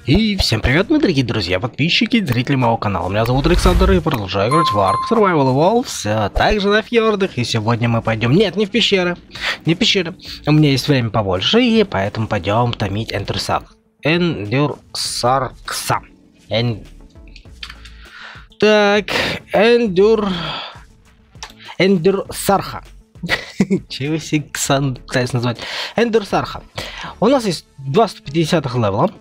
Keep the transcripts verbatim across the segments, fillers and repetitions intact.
И всем привет, мои дорогие друзья, подписчики, зрители моего канала. Меня зовут Александр, и продолжаю играть в Ark Survival Evolved, а также на фьордах. И сегодня мы пойдем... Нет, не в пещеры. Не в пещеры. У меня есть время побольше, и поэтому пойдем томить Эндюрсарх. Эндюрсархса. Эн... Так, Эндюр... Эндюрсарха. Чего себе Ксан пытаюсь назвать? Эндюрсарха. У нас есть два сто пятидесятых левела.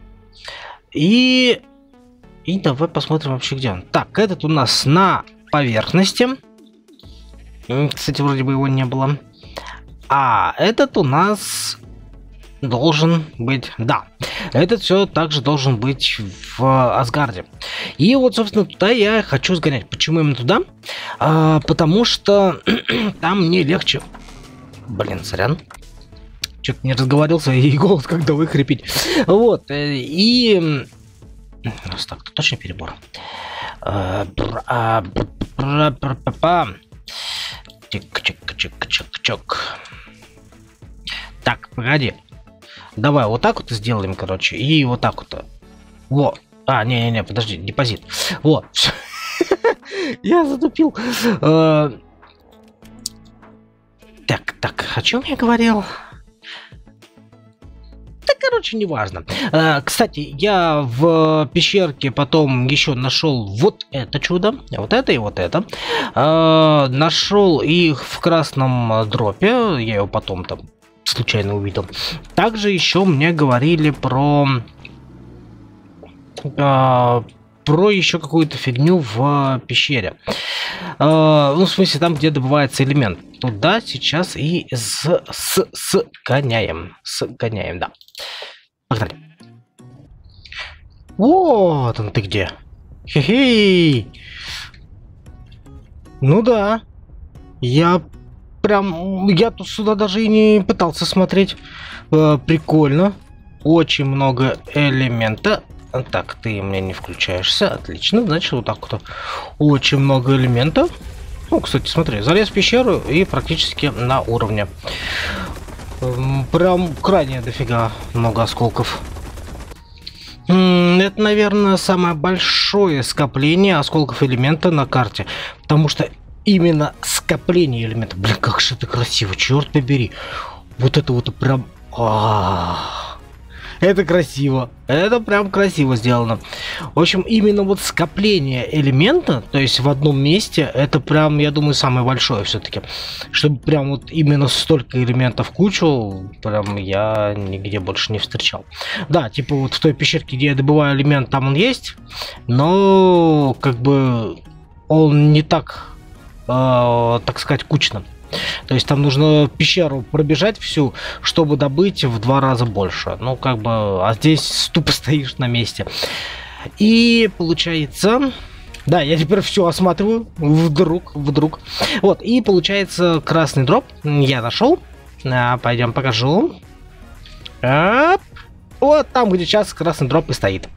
И... И давай посмотрим вообще, где он. Так, этот у нас на поверхности. Кстати, вроде бы его не было. А этот у нас должен быть... Да, этот все также должен быть в Асгарде. И вот, собственно, туда я хочу сгонять. Почему именно туда? А, потому что там мне легче... Блин, сорян. Что-то не разговорился, и голос когда выхрипеть. Вот, и... Раз так, тут точно перебор. Чик-чик-чик-чик-чик. Так, погоди. Давай вот так вот сделаем, короче, и вот так вот. Вот. А, не-не-не, подожди, депозит. Вот. Я затупил. Так, так, о чем я говорил? Да, короче, неважно. А, кстати, я в пещерке потом еще нашел вот это чудо, вот это и вот это. А, нашел их в красном дропе, я его потом там случайно увидел. Также еще мне говорили про... А, про еще какую-то фигню в пещере. Uh, ну, в смысле, там, где добывается элемент. Туда сейчас и с, с, сгоняем. Сгоняем, да. Погнали. Вот он ты где. Хе-хей. Ну да. Я прям... Я тут сюда даже и не пытался смотреть. Uh, прикольно. Очень много элемента. Так, ты мне не включаешься. Отлично. Значит, вот так вот. Очень много элементов. Ну, кстати, смотри, залез в пещеру и практически на уровне. Прям крайне дофига много осколков. Это, наверное, самое большое скопление осколков элемента на карте. Потому что именно скопление элемента... Блин, как же это красиво, черт побери. Вот это вот прям... А-а-а. Это красиво. Это прям красиво сделано. В общем, именно вот скопление элемента, то есть в одном месте, это прям, я думаю, самое большое все-таки. Чтобы прям вот именно столько элементов в кучу, прям я нигде больше не встречал. Да, типа вот в той пещерке, где я добываю элемент, там он есть, но как бы он не так, э, так сказать, кучно. То есть там нужно пещеру пробежать всю, чтобы добыть в два раза больше. Ну, как бы, а здесь тупо стоишь на месте. И получается... Да, я теперь все осматриваю. Вдруг, вдруг. Вот, и получается красный дроп. Я нашел. А, пойдем покажу. Оп. Вот там, где сейчас красный дроп и стоит.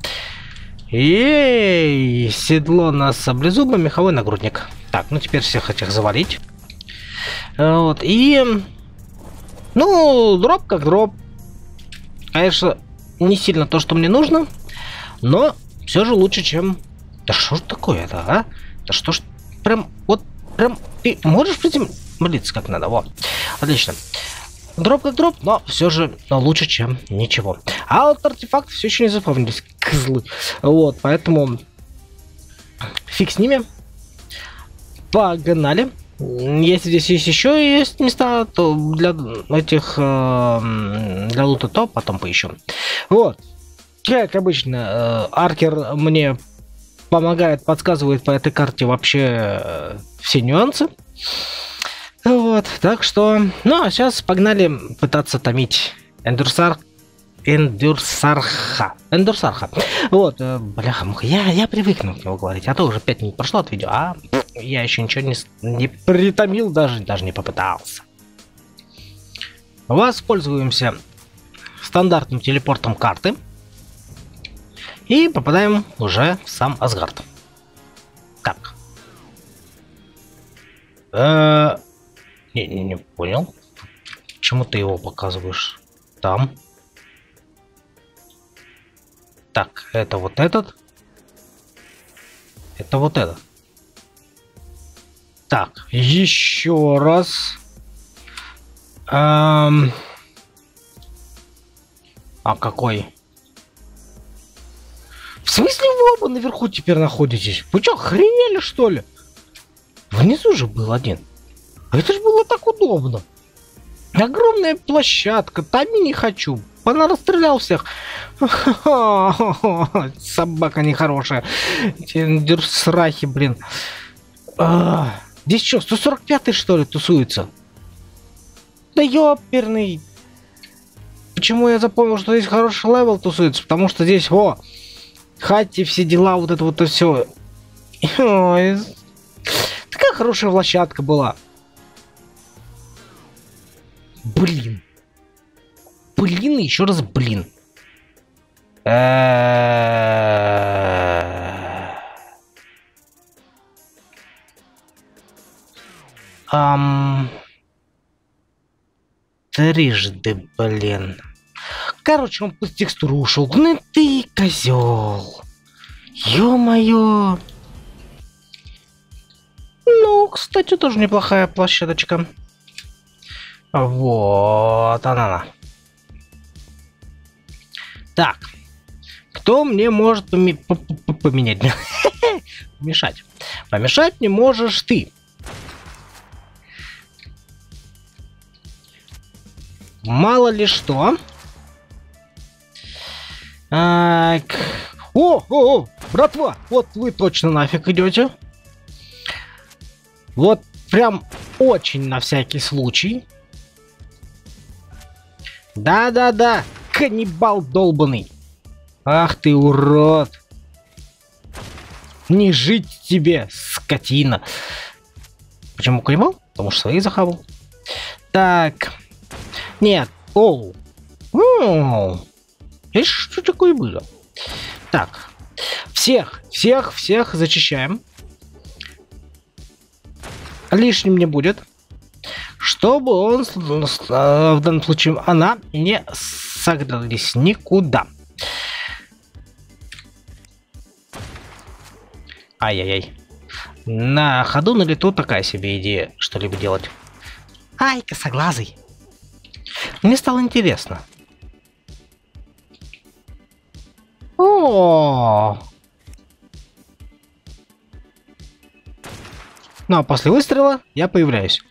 Эй, седло на саблезубо, меховой нагрудник. Так, ну теперь всех этих завалить. Вот, и... Ну, дроп как дроп. Конечно, не сильно то, что мне нужно, но все же лучше, чем... Да что ж такое-то, а? Да что ж... Прям, вот, прям... Ты можешь приземлиться как надо, вот. Отлично. Дроп как дроп, но все же но лучше, чем ничего. А вот артефакты все еще не запомнились, козлы. Вот, поэтому... Фиг с ними. Погнали. Если здесь есть еще есть места, то для этих э, для лута, то потом поищем. Вот, как обычно, э, Аркер мне помогает, подсказывает по этой карте вообще э, все нюансы. Вот, так что, ну а сейчас погнали пытаться томить Эндюрсарх. Эндюрсарха. Эндюрсарха. Вот, э, бляха, я, я привыкну к него говорить, а то уже пять минут прошло от видео, а я еще ничего не, не притомил, даже, даже не попытался. Воспользуемся стандартным телепортом карты и попадаем уже в сам Асгард. Так. Э-э- не, не, не понял. Почему ты его показываешь там? Так, это вот этот. Это вот этот. Так, еще раз. Эм... А какой? В смысле вы оба наверху теперь находитесь? Вы что, охренели, что ли? Внизу же был один. А это же было так удобно. Огромная площадка, там и не хочу. Она расстрелял всех. Собака нехорошая. Срахи, блин. А, здесь что, сто сорок пятый что ли тусуется? Да ёперный. Почему я запомнил, что здесь хороший левел тусуется? Потому что здесь, во, хати, все дела, вот это вот и все. Такая хорошая площадка была. Блин. Блин, и еще раз блин. Ам... Трижды, блин. Короче, он под текстуру ушел. Ну ты козел. Ё-моё. Ну, кстати, тоже неплохая площадочка. Вот она. Так. Кто мне может поме поменять? Помешать. Помешать не можешь ты. Мало ли что. Так. О, о, о, братва, вот вы точно нафиг идете. Вот прям очень на всякий случай. Да-да-да, каннибал долбаный. Ах ты урод. Не жить тебе, скотина. Почему каннибал? Потому что своих захавал. Так. Нет. Оу. Оу. И что такое было? Так. Всех, всех, всех зачищаем. Лишним не будет. Чтобы он, в данном случае, она не согнались никуда. Ай-яй-яй. На ходу, на лету такая себе идея, что-либо делать. Ай, косоглазый. Мне стало интересно. О. Ну а после выстрела я появляюсь.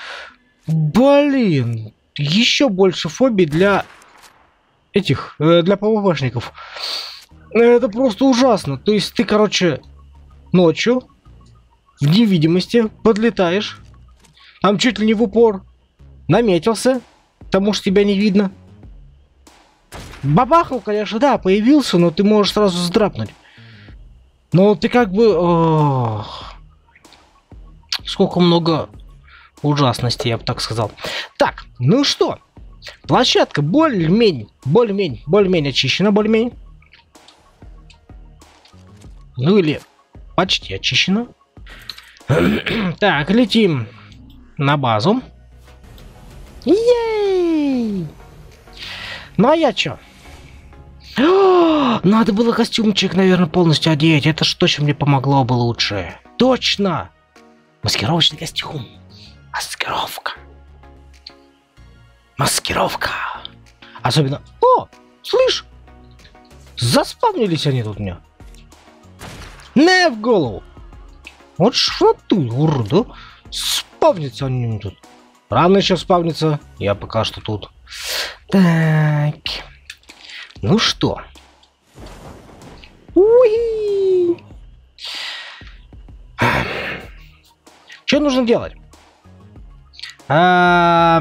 Блин, еще больше фобий для этих, э, для ПВПшников. Это просто ужасно. То есть ты, короче, ночью в невидимости подлетаешь, там чуть ли не в упор наметился, потому что тебя не видно. Бабахал, конечно, да, появился, но ты можешь сразу сдрапнуть. Но ты как бы... Ох, сколько много ужасностей, я бы так сказал. Так, ну что? Площадка более-менее, более-менее, более-менее очищена, более-менее. Ну или почти очищена. Так, летим на базу. Ей! Ну а я чё? Надо было костюмчик, наверное, полностью одеть. Это ж точно мне помогло бы лучше. Точно! Маскировочный костюм. Маскировка. Маскировка. Особенно... О! Слышь! Заспавнились они тут у меня. Не в голову. Вот шватуй, урода. Спавнится они тут. Рано еще спавнится. Я пока что тут. Так. Ну что? Уи! Что нужно делать? А...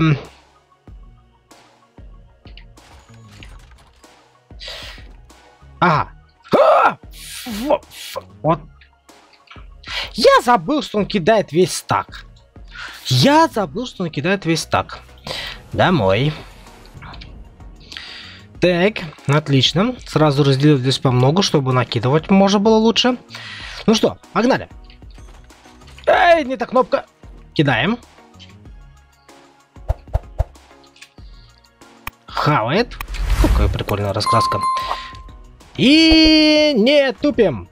Ага. А! Вот. Я забыл, что он кидает весь стак. Я забыл, что он кидает весь стак. Домой. Так, отлично. Сразу разделил здесь по много, чтобы накидывать можно было лучше. Ну что, погнали. Эй, не та кнопка. Кидаем. Хавает. Какая прикольная раскраска. И не тупим.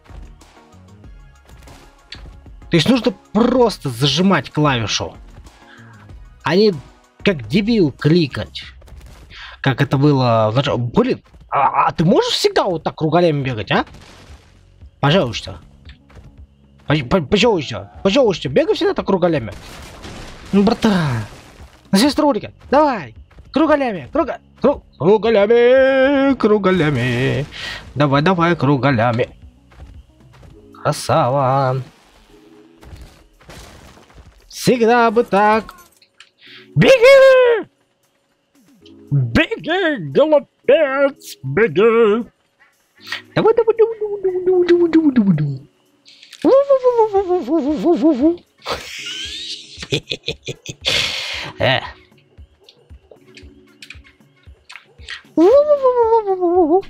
То есть нужно просто зажимать клавишу, а не как дебил кликать. Как это было в начале. Блин, а, а ты можешь всегда вот так кругалями бегать, а? Пожалуйста. Пожалуйста. Пожалуйста, бегай всегда так кругалями. Ну, братан. На сеструлика. Давай. Кругалями. Круга... Кру... Кругалями. Кругалями. Давай, давай, кругалями. Красава. Всегда бы так. Беги! Беги, голубец, беги! Давай, давай, давай, давай, давай, давай, давай, давай, давай. Ву-ву-ву-ву-ву-ву-ву-ву-ву. Э. Ву-ву-ву-ву-ву-ву-ву.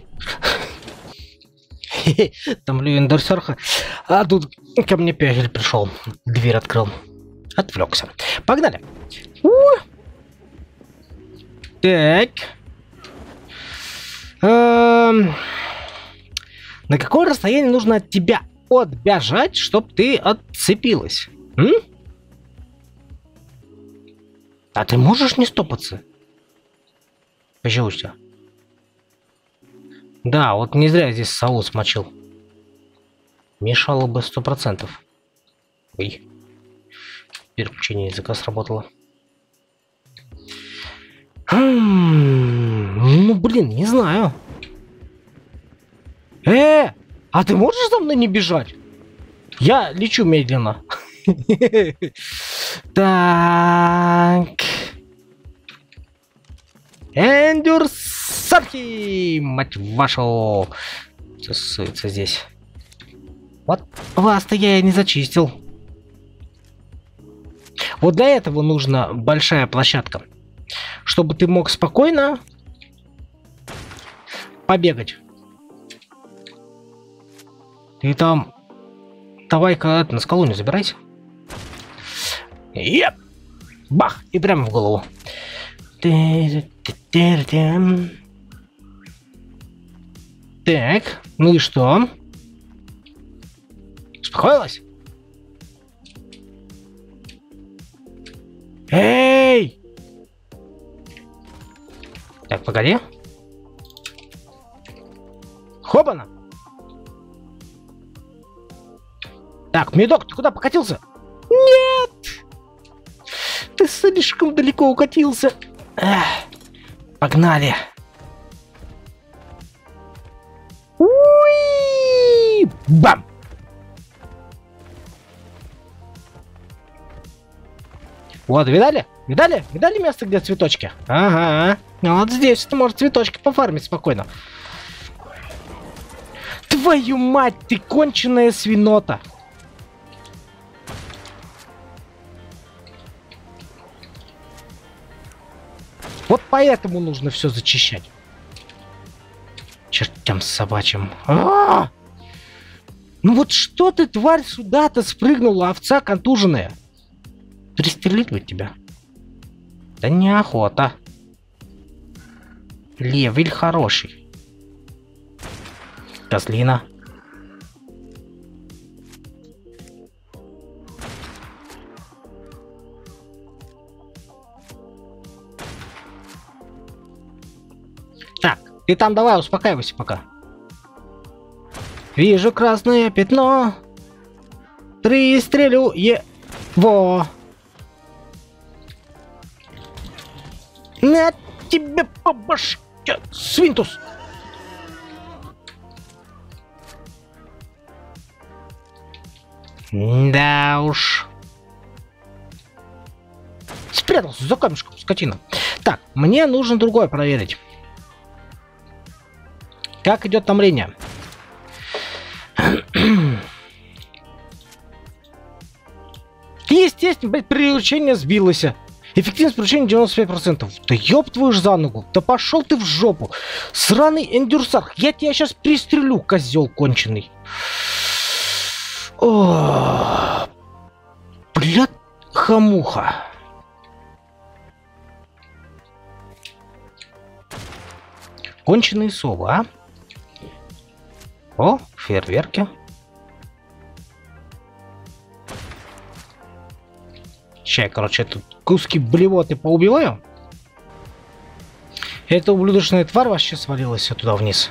Там Левендерсерха. А тут ко мне Пегель пришел. Дверь открыл. Отвлекся. Погнали. У-у-у. Так. Эм... На какое расстояние нужно от тебя отбежать, чтобы ты отцепилась? М? А ты можешь не стопаться? Пожалуйста. Да, вот не зря здесь сову смочил. Мешало бы сто процентов. Ой. Переключение языка сработало. Ну, блин, не знаю. Э, а ты можешь за мной не бежать? Я лечу медленно. Так. Эндюрсархи, мать вашу. Тусуется здесь. Вот вас-то я и не зачистил. Вот для этого нужна большая площадка. Чтобы ты мог спокойно побегать. Ты там... Давай-ка на скалу не забирайся. Еп! Бах! И прямо в голову. Так, ну и что? Успокоилась? Эй! Так, погоди. Хобана! Так, медок, ты куда покатился? Нет! Ты слишком далеко укатился. Эх, погнали. Уи! Бам! Вот, видали? Видали? Видали место, где цветочки? Ага. Вот здесь ты можешь цветочки пофармить спокойно. Твою мать, ты конченая свинота. Вот поэтому нужно все зачищать. Чертям собачьим. А-а-а! Ну вот что ты, тварь, сюда-то спрыгнула, овца контуженная? Пристрелить бы тебя. Да неохота. Левель хороший. Козлина. Так, ты там давай успокаивайся пока. Вижу красное пятно. Пристрелю его. На тебе по башке, свинтус. Да уж. Спрятался за камешком, скотина. Так, мне нужно другое проверить. Как идет томление? Естественно, блядь, приручение сбилось. Эффективность приручения девяносто пять процентов. Да ёб твою ж за ногу. Да пошел ты в жопу. Сраный эндюрсарх. Я тебя сейчас пристрелю, козел конченый. О, блядь, хамуха. Конченые совы, а? О, фейерверки. Сейчас, короче, тут куски блевоты поубиваю. Эта ублюдочная тварь вообще свалилась туда вниз.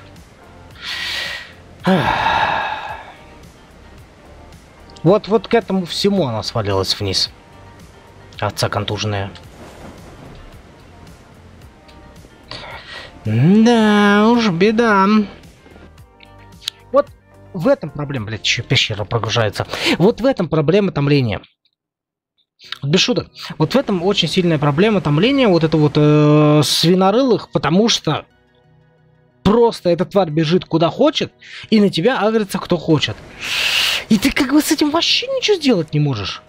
Вот, вот к этому всему она свалилась вниз. Отца контуженная. Да уж, беда. Вот в этом проблема, блядь, еще пещера прогружается. Вот в этом проблема томления. Без шуток. Вот в этом очень сильная проблема томления, вот это вот э, свинорылых, потому что просто эта тварь бежит куда хочет, и на тебя агрится кто хочет. И ты как бы с этим вообще ничего сделать не можешь.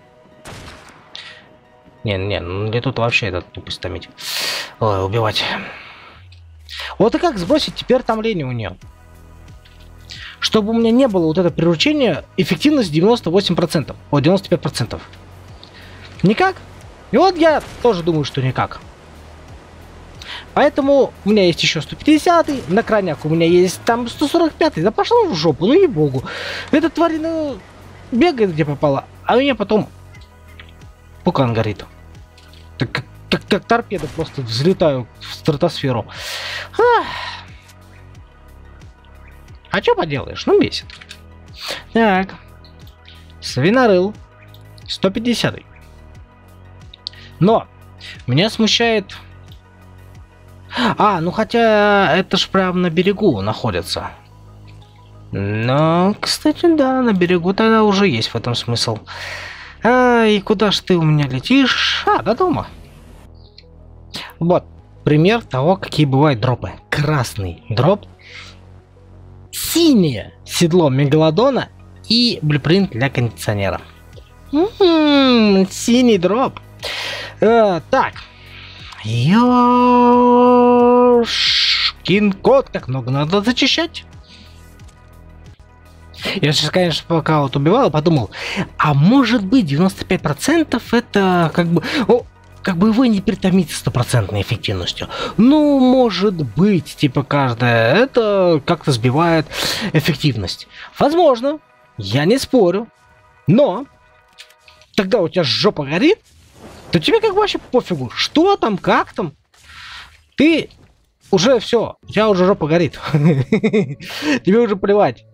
Не, не, ну мне тут вообще этот тупость томить. Ой, убивать. Вот и как сбросить теперь томление у нее? Чтобы у меня не было вот это приручение, эффективность девяносто восемь процентов. О, девяносто пять процентов. Никак? И вот я тоже думаю, что никак. Поэтому у меня есть еще сто пятидесятый, на крайняк у меня есть там сто сорок пятый. Да пошел в жопу, ну ей-богу. Эта тварь, ну, бегает где попала, а у меня потом пукан горит. Так как, как, как торпеда, просто взлетаю в стратосферу. Ах. А что поделаешь? Ну, бесит. Так. Свинорыл. сто пятидесятый. Но меня смущает... А, ну хотя это ж прям на берегу находится. Но, кстати, да, на берегу тогда уже есть в этом смысл. А, и куда ж ты у меня летишь? А, до дома. Вот, пример того, какие бывают дропы. Красный дроп. Синее седло мегалодона и блюпринт для кондиционера. М-м-м, синий дроп. А, так. Ёшкин кот, как много надо зачищать. Я сейчас, конечно, пока вот убивал, подумал, а может быть девяносто пять процентов это как бы... О, как бы вы не притомите стопроцентной эффективностью. Ну, может быть, типа каждая, это как-то сбивает эффективность. Возможно, я не спорю, но тогда у тебя жопа горит, то тебе как бы вообще пофигу, что там, как там. Ты уже все, у тебя уже жопа горит. Тебе уже плевать.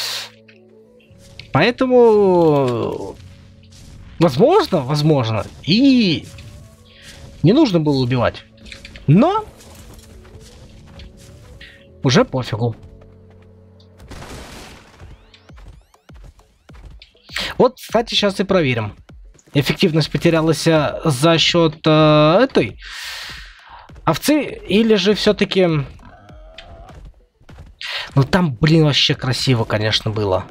Поэтому, возможно, возможно, и не нужно было убивать. Но уже пофигу. Вот, кстати, сейчас и проверим. Эффективность потерялась за счет э, этой овцы, или же все-таки... Ну там, блин, вообще красиво, конечно, было.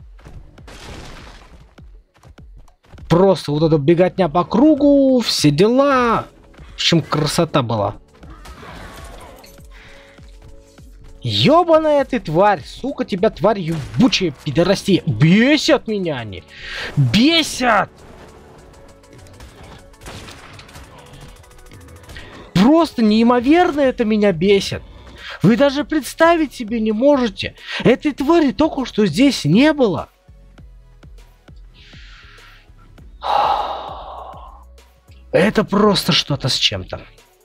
Просто вот эта беготня по кругу, все дела. В общем, красота была. Ёбаная ты тварь, сука, тебя тварь ебучая, пидорасти. Бесят меня они. Бесят! Просто неимоверно это меня бесит. Вы даже представить себе не можете. Этой твари только что здесь не было. Это просто что-то с чем-то.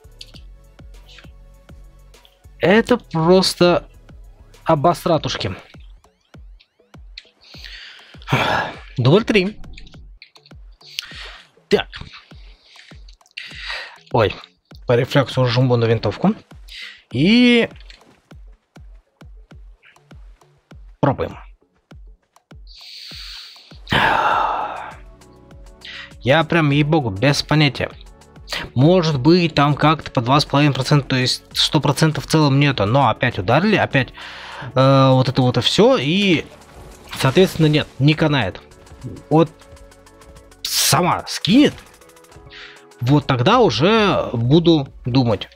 Это просто обосратушки. Дубль три. Так. Ой. По рефлексу жму на винтовку. И... пробуем. Я прям, ей-богу, без понятия. Может быть, там как-то по два с половиной процента, то есть сто процентов в целом нету. Но опять ударили, опять э, вот это вот и все. И, соответственно, нет, не канает. Вот сама скинет. Вот тогда уже буду думать,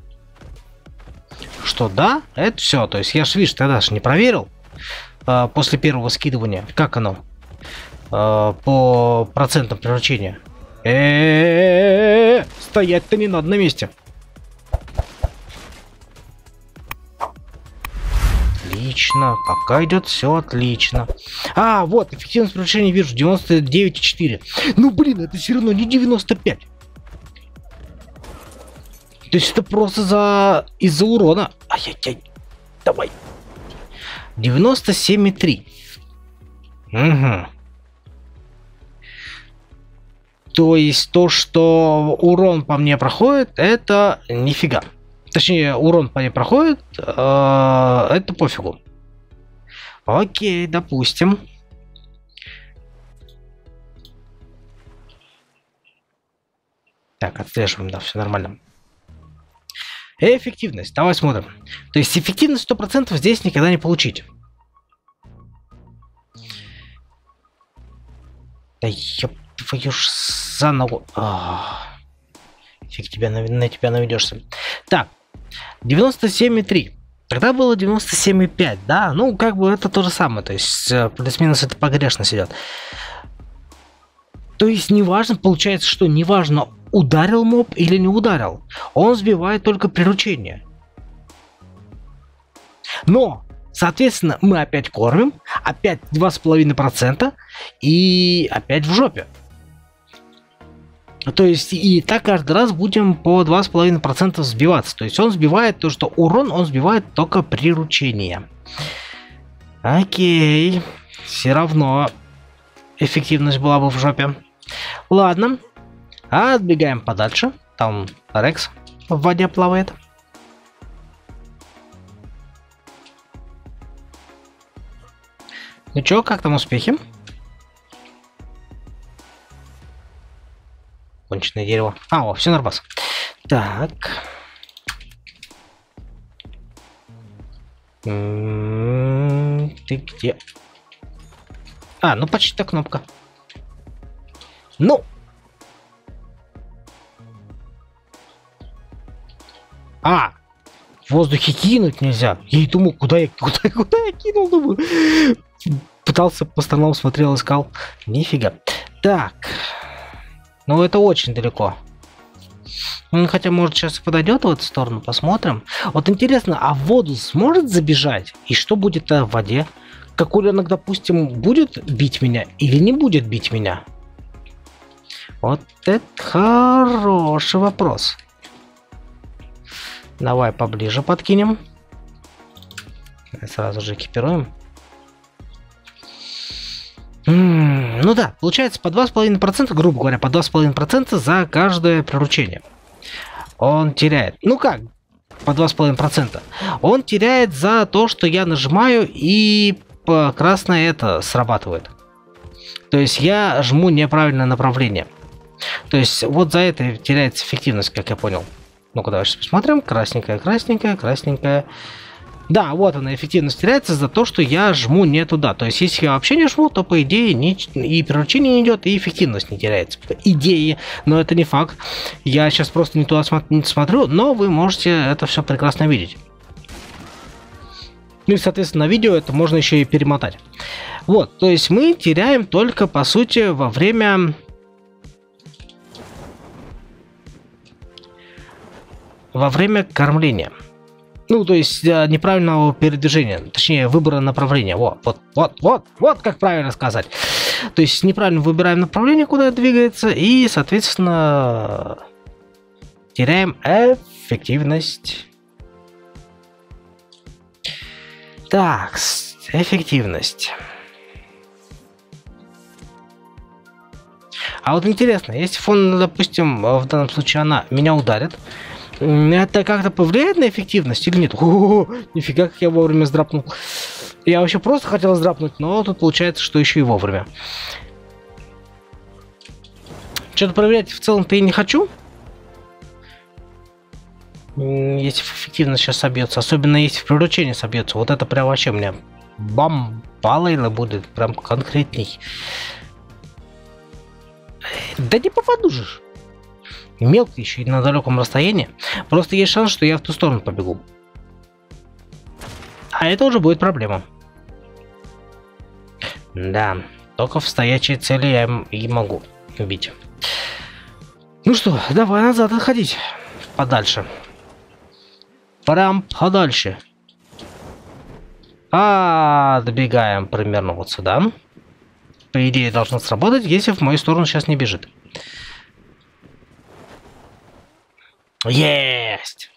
что да, это все. То есть я ж, видишь, тогда же не проверил э, после первого скидывания, как оно э, по процентам превращения. Э-э-э-э-э, стоять-то не надо на месте. Отлично. Пока идет все отлично. А, вот, эффективность превращения вижу. девяносто девять и четыре. Ну, блин, это все равно не девяносто пять. То есть это просто за... из-за урона. Ай-яй-яй. Давай. девяносто семь и три. Угу. То есть то, что урон по мне проходит, это нифига. Точнее, урон по мне проходит, э, это пофигу. Окей, допустим. Так, отслеживаем, да, все нормально. Эффективность, давай смотрим. То есть эффективность сто процентов здесь никогда не получить. Да ёп твою ж за ногу. А -а -а. Фиг тебя на, на тебя наведешься. Так, девяносто семь и три. Тогда было девяносто семь и пять, да? Ну, как бы это то же самое. То есть плюс-минус это погрешность идет. То есть неважно, получается, что неважно, ударил моб или не ударил. Он сбивает только приручение. Но, соответственно, мы опять кормим, опять два с половиной процента и опять в жопе. То есть и так каждый раз будем по два с половиной процента сбиваться. То есть он сбивает то, что урон, он сбивает только приручение. Окей. Все равно эффективность была бы в жопе. Ладно. Отбегаем подальше. Там Рекс в воде плавает. Ну чё, как там успехи? Конченое дерево. А, о, все нормально. Так. М-м-м, ты где? А, ну почти та кнопка. Ну. А, в воздухе кинуть нельзя. Я и думал, куда я, куда, куда я кинул, думаю. Пытался по сторонам, смотрел, искал. Нифига. Так. Ну, это очень далеко. Хотя, может, сейчас подойдет в эту сторону, посмотрим. Вот интересно, а в воду сможет забежать? И что будет в воде? Какуленок, допустим, будет бить меня или не будет бить меня? Вот это хороший вопрос. Давай поближе подкинем. Сразу же экипируем. М-м, ну да, получается по два с половиной процента, грубо говоря, по два с половиной процента за каждое приручение. Он теряет. Ну как? По два с половиной процента. Он теряет за то, что я нажимаю, и красное это срабатывает. То есть я жму неправильное направление. То есть вот за это теряется эффективность, как я понял. Ну-ка, давай сейчас посмотрим. Красненькая, красненькая, красненькая. Да, вот она, эффективность теряется за то, что я жму не туда. То есть, если я вообще не жму, то, по идее, ни, и приручение не идет, и эффективность не теряется. По идее, но это не факт. Я сейчас просто не туда смо- смотрю, но вы можете это все прекрасно видеть. Ну и, соответственно, на видео это можно еще и перемотать. Вот, то есть мы теряем только, по сути, во время... Во время кормления. Ну, то есть неправильного передвижения, точнее, выбора направления. Вот, вот, вот, вот, вот как правильно сказать. То есть неправильно выбираем направление, куда двигается, и, соответственно, теряем эффективность. Так, эффективность. А вот интересно, если фон, допустим, в данном случае она меня ударит, это как-то повлияет на эффективность или нет? О, нифига, как я вовремя сдрапнул. Я вообще просто хотел сдрапнуть, но тут получается, что еще и вовремя. Что-то проверять в целом-то и не хочу. Если эффективность сейчас собьется, особенно если в приручении собьется, вот это прям вообще мне бам, балайла будет прям конкретней. Да не попаду же. Мелкий еще и на далеком расстоянии. Просто есть шанс, что я в ту сторону побегу. А это уже будет проблема. Да, только в стоячей цели я и могу убить. Ну что, давай назад отходить. Подальше. Прям подальше. А, добегаем примерно вот сюда. По идее, должно сработать, если в мою сторону сейчас не бежит. Есть!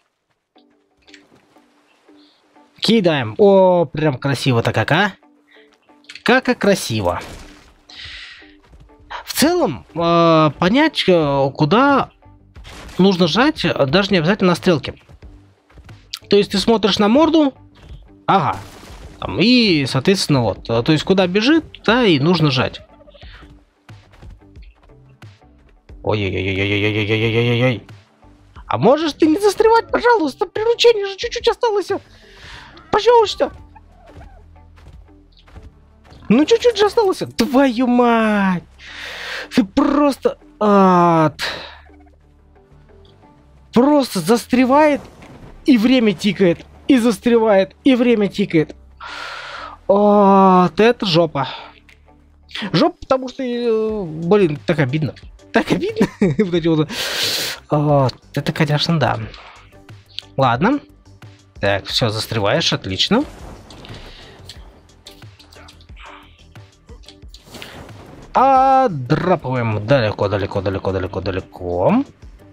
Кидаем. О, прям красиво-то как, а? Как красиво. В целом, э, понять, куда нужно жать, даже не обязательно на стрелке. То есть ты смотришь на морду, ага, там, и, соответственно, вот. То есть куда бежит, да, и нужно жать. Ой-ой-ой-ой-ой-ой-ой-ой-ой-ой-ой. А можешь ты не застревать, пожалуйста? Приручение же чуть-чуть осталось. Пожалуйста. Ну, чуть-чуть же осталось. Твою мать. Ты просто... Ад. Просто застревает, и время тикает. И застревает, и время тикает. Вот это жопа. Жопа, потому что, блин, так обидно. Так обидно. Вот эти вот... Вот, это, конечно, да. Ладно. Так, все, застреваешь, отлично. А драпываем далеко, далеко, далеко, далеко, далеко.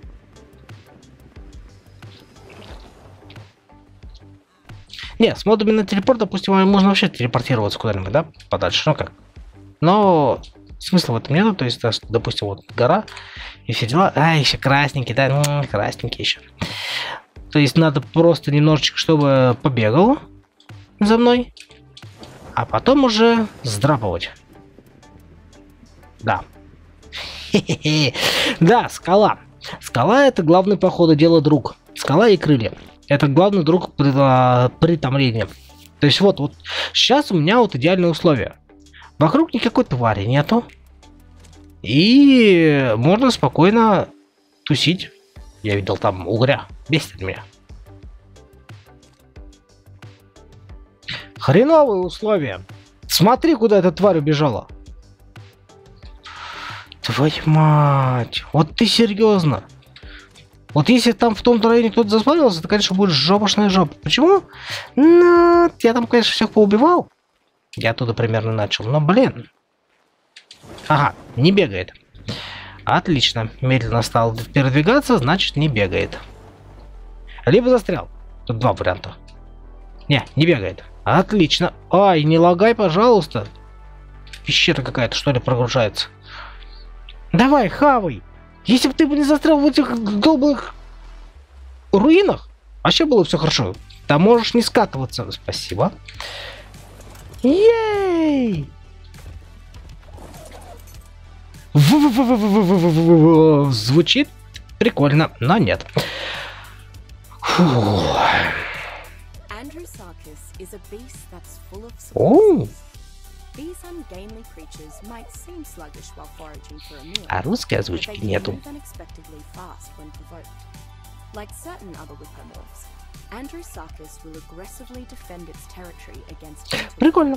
Не, с модами на телепорт, допустим, можно вообще телепортироваться куда-нибудь, да, подальше, ну как. Но смысла в этом нету, то есть, допустим, вот гора и все дела. А, еще красненький, да, м-м, красненький еще. То есть надо просто немножечко, чтобы побегал за мной, а потом уже сдрапывать. Да. Да, скала. Скала — это главный, по ходу дела, друг. Скала и крылья. Это главный друг притомления. То есть вот, вот сейчас у меня вот идеальные условия. Вокруг никакой твари нету. И можно спокойно тусить. Я видел там угря. Бесит меня. Хреновые условия. Смотри, куда эта тварь убежала. Твою мать. Вот ты серьезно? Вот если там в том районе кто-то заспавнился, то, конечно, будет жопошная жопа. Почему? Ну, я там, конечно, всех поубивал. Я оттуда примерно начал. Но, блин. Ага, не бегает. Отлично. Медленно стал передвигаться, значит, не бегает. Либо застрял. Тут два варианта. Не, не бегает. Отлично. Ай, не лагай, пожалуйста. Пещера какая-то, что ли, прогружается. Давай, хавай. Если бы ты бы не застрял в этих долбых руинах, вообще было все хорошо. Там можешь не скатываться. Спасибо. Ей! Звучит прикольно, но нет. О! А русской озвучки нету. Прикольно.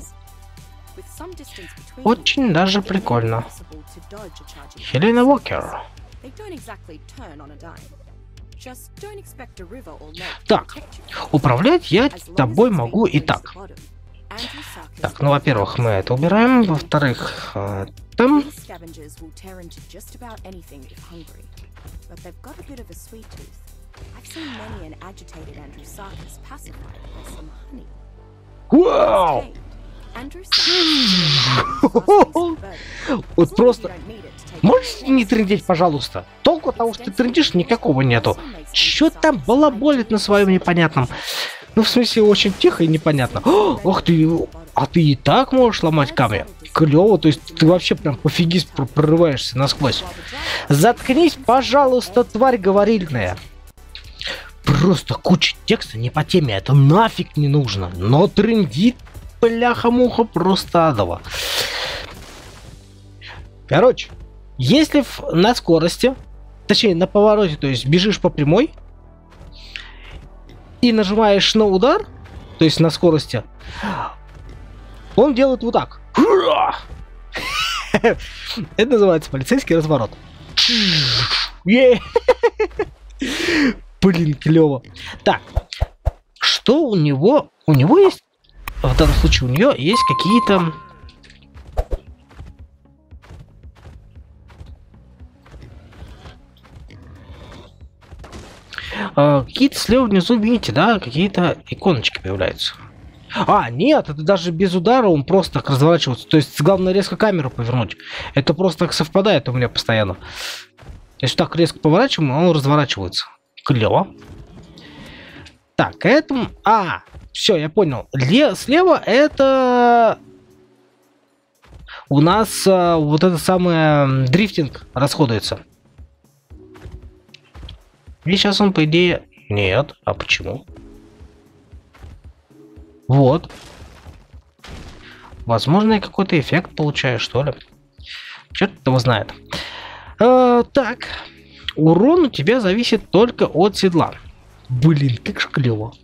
Очень даже прикольно. Хелена Уокер. Так, управлять я тобой могу и так. Так, ну, во-первых, мы это убираем. Во-вторых, э, там... Вау! Вот просто... Можешь не трындеть, пожалуйста? Толку от того, что ты трындишь, никакого нету. Чё там балаболит на своем непонятном? Ну, в смысле, очень тихо и непонятно. О, ох ты, а ты и так можешь ломать камни? Клево, то есть ты вообще прям пофигист прорываешься насквозь. Заткнись, пожалуйста, тварь говорильная. Просто куча текста не по теме, это нафиг не нужно. Но трындит, бляха-муха, просто адово. Короче, если на скорости, точнее на повороте, то есть бежишь по прямой, и нажимаешь на удар, то есть на скорости, он делает вот так. Это называется полицейский разворот. Блин, клево. Так, что у него? У него есть в данном случае у нее есть какие-то... Uh, какие-то слева внизу, видите, да, какие-то иконочки появляются. А, нет, это даже без удара он просто так разворачивается. То есть главное резко камеру повернуть. Это просто так совпадает у меня постоянно. Если так резко поворачиваем, он разворачивается. Клево. Так, этому... А, все, я понял. Ле... Слева это... У нас а, вот это самое дрифтинг расходуется. И сейчас он, по идее... Нет, а почему? Вот. Возможно, я какой-то эффект получаю, что ли. Черт его знает. А, так. Урон у тебя зависит только от седла. Блин, как же клево.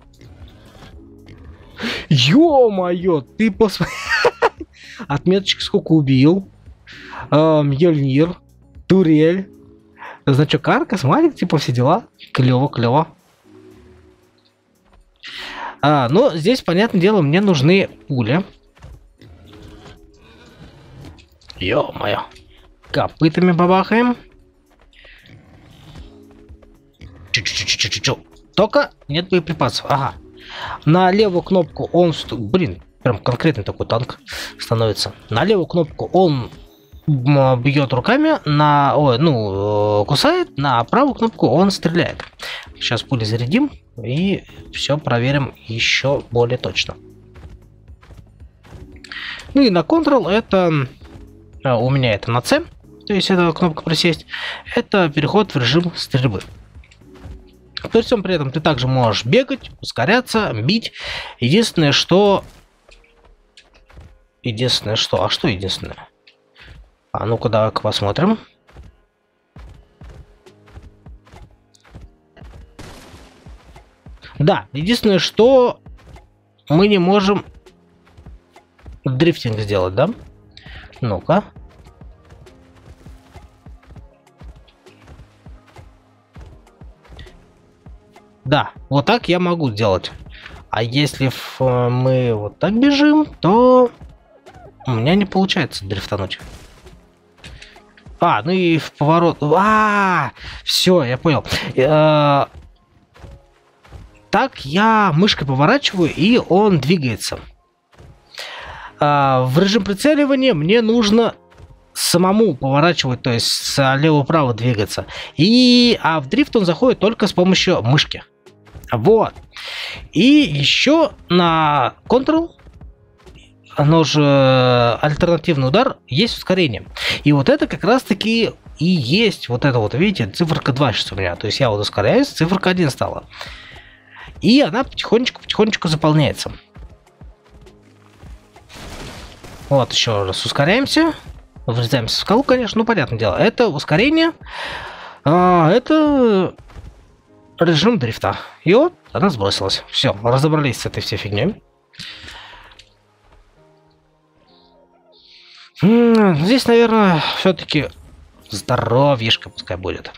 Ё-моё, ты посмотри. Отметочек сколько убил. Мьёльнир. Турель. Значок арка, смайлик, типа все дела. Клево, клево. А, ну, здесь, понятное дело, мне нужны пули. Ё-моё. Копытами бабахаем. Чу-чу-чу-чу-чу-чу. Только нет боеприпасов. Ага. На левую кнопку он... Блин, прям конкретный такой танк становится. На левую кнопку он бьет руками, на... Ой, ну, кусает. На правую кнопку он стреляет. Сейчас пули зарядим и все проверим еще более точно. Ну и на Ctrl это... У меня это на C. То есть это кнопка присесть. Это переход в режим стрельбы. При всем при этом ты также можешь бегать, ускоряться, бить. Единственное, что... Единственное, что... А что единственное? А ну-ка, давай-ка посмотрим. Да, единственное, что мы не можем дрифтинг сделать, да? Ну-ка. Да, вот так я могу сделать. А если мы вот так бежим, то у меня не получается дрифтануть. А, ну и в поворот... А, все, я понял. Э-э- так я мышкой поворачиваю, и он двигается. Э-э- в режим прицеливания мне нужно самому поворачивать, то есть слева-право двигаться. И... А в дрифт он заходит только с помощью мышки. Вот. И еще на Ctrl, оно же альтернативный удар, есть ускорение. И вот это как раз таки и есть вот это вот, видите, циферка два сейчас у меня. То есть я вот ускоряюсь, циферка один стала. И она потихонечку-потихонечку заполняется. Вот, еще раз ускоряемся. Врезаемся в скалу, конечно, ну, понятное дело. Это ускорение. А, это... режим дрифта. И вот она сбросилась. Все, разобрались с этой всей фигней. Здесь, наверное, все-таки здоровьишко пускай будет.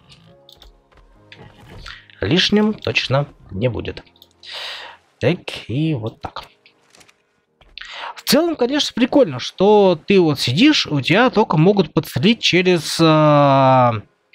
Лишним точно не будет. Так, и вот так. В целом, конечно, прикольно, что ты вот сидишь, у тебя только могут подстрелить через... Э...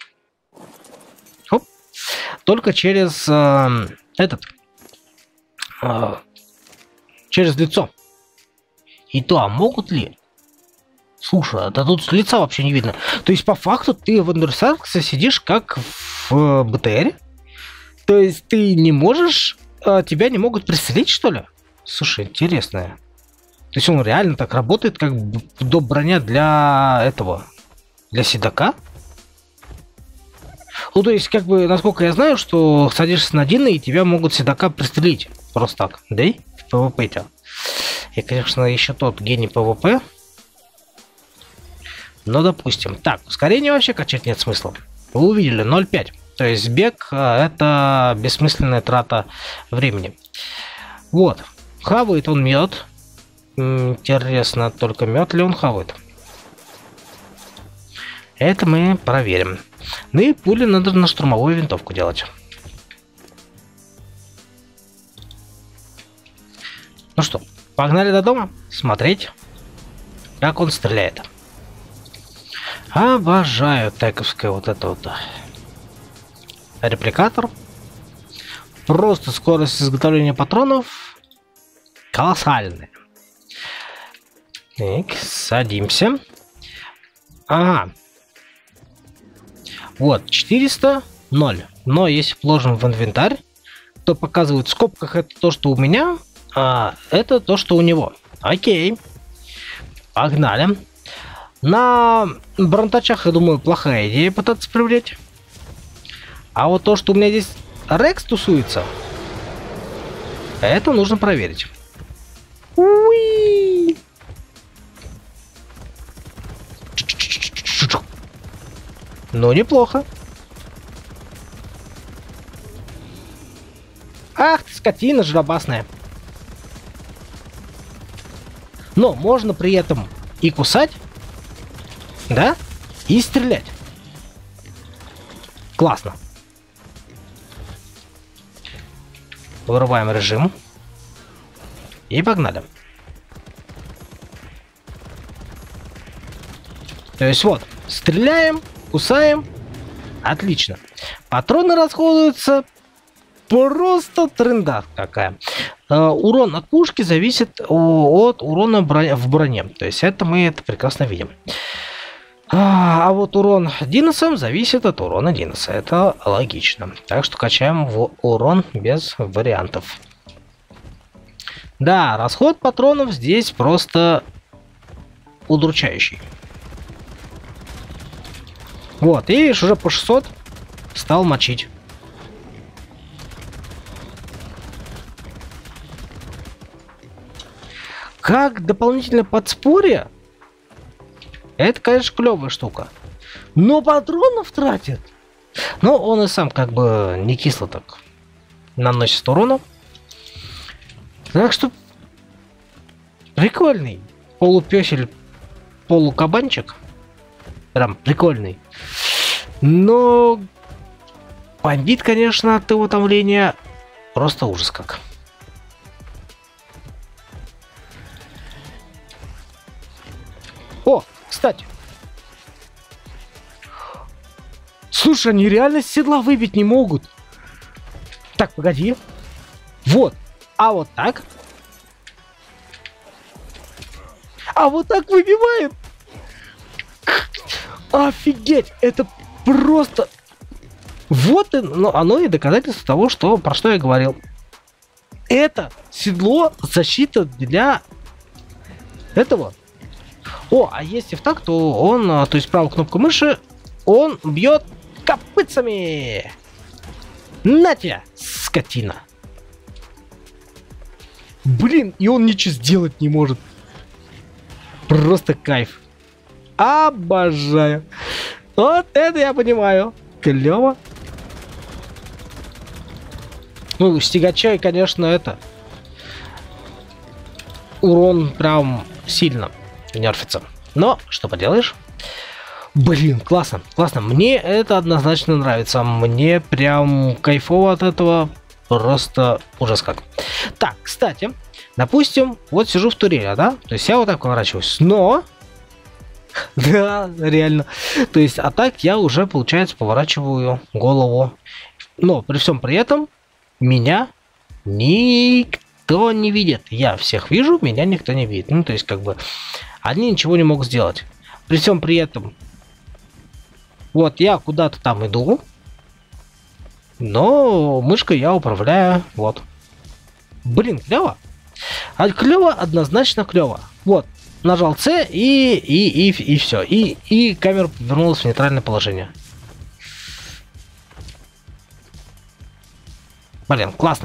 Оп. Только через э... этот... Э... Через лицо. И то, а могут ли? Слушай, да тут с лица вообще не видно. То есть, по факту, ты в Андерсарксе сидишь как в БТРе? То есть, ты не можешь... А, тебя не могут пристрелить, что ли? Слушай, интересное. То есть, он реально так работает, как доп. Броня для этого... Для седока? Ну, то есть, как бы, насколько я знаю, что садишься на Дина, и тебя могут седока пристрелить. Просто так. Да и в ПВП-то. И, конечно, еще тот гений ПВП. Ну, допустим. Так, ускорение вообще качать нет смысла. Вы увидели, ноль пять. То есть бег — это бессмысленная трата времени. Вот. Хавает он мед. Интересно, только мед ли он хавает? Это мы проверим. Ну и пули надо на штурмовую винтовку делать. Ну что, погнали до дома смотреть, как он стреляет. Обожаю тековское вот это вот репликатор. Просто скорость изготовления патронов колоссальная. Так, садимся. Ага. Вот, четыреста ноль. Но если вложим в инвентарь, то показывает в скобках это то, что у меня, а это то, что у него. Окей. Погнали. На бронтачах, я думаю, плохая идея пытаться привлечь. А вот то, что у меня здесь Рекс тусуется, это нужно проверить. Уи! Ну, неплохо. Ах ты, скотина жиробасная. Но можно при этом и кусать, да, и стрелять. Классно. Вырубаем режим. И погнали. То есть вот, стреляем, кусаем. Отлично. Патроны расходуются просто тренда какая. Uh, урон от пушки зависит от урона броня, в броне. То есть это мы это прекрасно видим. А, а вот урон Диносом зависит от урона Диноса. Это логично. Так что качаем в урон без вариантов. Да, расход патронов здесь просто удручающий. Вот, и видишь, уже по шестьсот стал мочить. Как дополнительное подспорье, это, конечно, клевая штука. Но патронов тратит. Но он и сам как бы не кисло так наносит урона. Так что прикольный полупёсель, полукабанчик. Прям прикольный. Но бомбит, конечно, от его томления просто ужас как. О, кстати. Слушай, они реально с седла выбить не могут. Так, погоди. Вот. А вот так. А вот так выбивает. Офигеть. Это просто... Вот и, ну, оно и доказательство того, что, про что я говорил. Это седло защита для этого. О, а если в так, то он, то есть правую кнопку мыши, он бьет копытцами. На тебя, скотина. Блин, и он ничего сделать не может. Просто кайф. Обожаю. Вот это я понимаю. Клево. Ну, стягачай, конечно, это... Урон прям сильно нерфится. Но, что поделаешь? Блин, классно, классно. Мне это однозначно нравится. Мне прям кайфово от этого. Просто ужас как. Так, кстати, допустим, вот сижу в туреле, да? То есть я вот так поворачиваюсь. Но... Да, реально. То есть, а так я уже, получается, поворачиваю голову. Но при всем при этом меня никто не видит. Я всех вижу, меня никто не видит. Ну, то есть, как бы, они ничего не могут сделать. При всем при этом, вот я куда-то там иду, но мышкой я управляю, вот. Блин, клево. А клево, однозначно клево. Вот, нажал С и, и, и, и все. И, и камера вернулась в нейтральное положение. Блин, классно.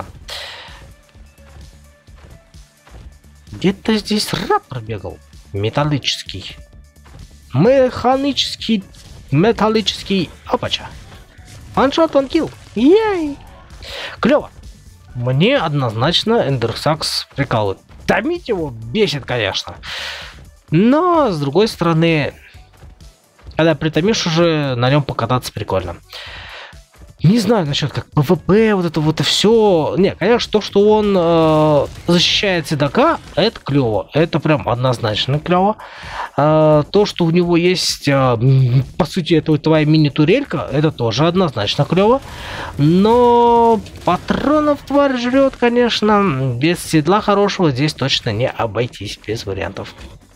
Где-то здесь раб пробегал. Металлический. Механический. Металлический. Опача. Ваншот, ванкил. Ей. Клево. Мне однозначно Эндерсакс прикалывает. Томить его бесит, конечно. Но, с другой стороны, когда притомишь уже, на нем покататься прикольно. Не знаю насчет как ПВП, вот это вот все. Не, конечно, то, что он э, защищает седока, это клево. Это прям однозначно клево. Э, то, что у него есть, э, по сути, это вот твоя мини-турелька, это тоже однозначно клево. Но патронов тварь жрет, конечно. Без седла хорошего здесь точно не обойтись, без вариантов.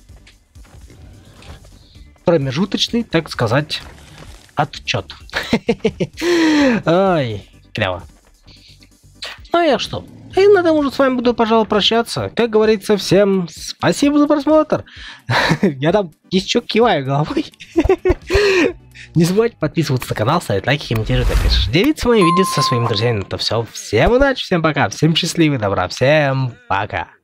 Промежуточный, так сказать, отчет. Ай, клево. Ну я что? И на этом уже с вами буду, пожалуй, прощаться. Как говорится, всем спасибо за просмотр. Я там еще киваю головой. Не забывайте подписываться на канал, ставить лайки, комментировать, пишешь. Делиться моим видео со своими друзьями. Это все. Всем удачи, всем пока, всем счастливых, добра, всем пока.